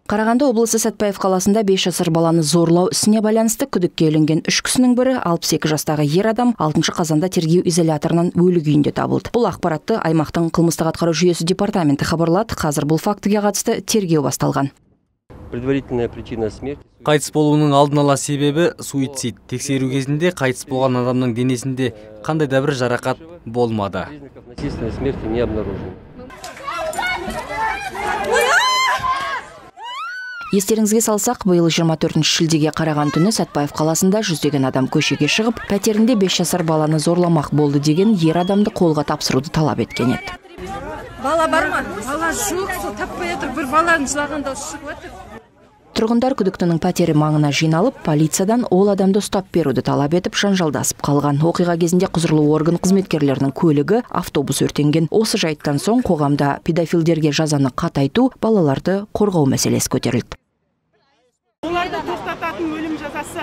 Қарағанды облысы Сәтпаев қаласында 5 жасар баланы зорлау ісіне байланысты күдікке ілінген 3 кісінің бірі 62 жастағы ер адам 6 қазанда тергеу изоляторынан өлі күйінде табылды. Бұл ақпаратты аймақтың қылмыстық атқару жүйесі департаменті хабарлады. Қазір бұл фактіге қатысты тергеу басталған. Предварительная причина смерти. Қайтыс болуының алдын ала себебі суицид. Тексеру кезінде қайтыс болған адамның денесінде қандай да бір жарақат болмады. Насильственной смерти не обнаружено. Естеріңізге салсақ, биыл 24 шілдеге қараған түні Сәтпаев қаласында жүздеген адам көшеге шығып, пәтерінде 5 жасар баланы зорламақ болды деген ер адамды қолға тапсыруды талап еткен еді. Бала бар ма? Бала жоқ, сол таппай отыр, бір баланың жылағанда шығып отыр. Тұрғындар күдіктінің пәтері маңына жиналып, полициядан ол адамды ұстап беруді талап етіп, жанжалдасып қалған. Оқиға кезінде құзырлы орган қызметкерлерінің көлігі автобус өртенген. Осы жайттан соң қоғамда педофилдерге жазаны қатайту, балаларды қорғау мәселесі көтерілді. Оларды тоқтататын өлім жазасы.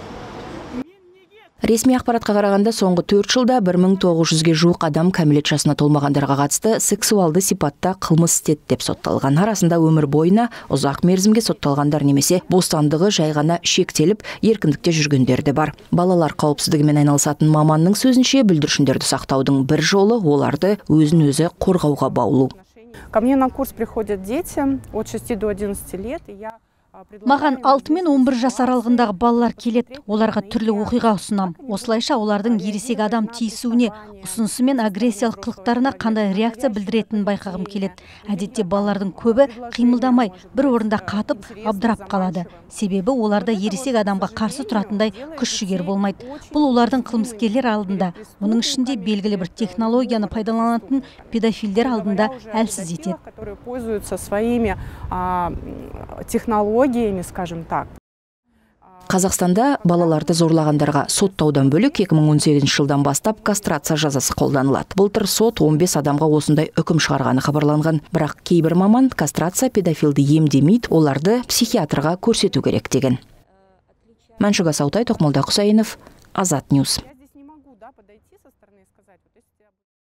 Ресми ақпаратқа қарағанда соңғы 4 жылда 1900-ге жуық адам кәмелет жасына толмағандарға қатысты сексуалды сипатта қылмыс істеді деп сотталған. Арасында өмір бойына ұзақ мерзімге сотталғандар немесе бостандығы жай ғана шектеліп, еркіндікте жүргендер де бар. Балалар қауіпсіздігімен айналысатын маманның сөзінше, бүлдіршіндерді сақтаудың бір жолы оларды өзін-өзі қорғауға баулу. Ко мне на курс приходят дети от 6 до 11 лет, и я Маған 6 мен 11 жас аралығындағы балалар келеді. Оларға түрлі оқиға ұсынам. Осылайша олардың ересек адам тиісуіне, ұсынысы мен агрессиялық қылықтарына қандай реакция білдіретінін байқағым келеді. Әдетте балалардың көбі қимылдамай, бір орында қатып, абдырап қалады. Себебі оларда ересек адамға қарсы тұратындай күш-жігер болмайды. Бұл олардың қылмыскерлер алдында, оның ішінде белгілі бір технологияны пайдаланатын педофилдер алдында әлсіз етеді. Которые пользуются своими технологиями, скажем так. Қазақстанда балаларды зорлағандарға соттаудан бөлек 2018 жылдан бастап кастрация жазасы қолданылады. Былтыр сот 15 адамға осындай үкім шығарғаны хабарланған. Бірақ кейбір маман кастрация педофилді емдемейді, оларды психиатрға көрсету керек деген. Мәншүк Асаутай, Тоқмолда Құсайынов, Азат Ньюс.